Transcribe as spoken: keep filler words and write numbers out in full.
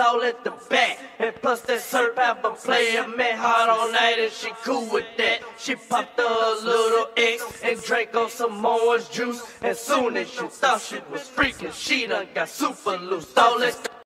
all at the back. And plus that syrup have been playing me hard all night, and she cool with that. She popped her a little X and drank on some orange juice. And soon as she thought she was freaking, she done got super loose. All that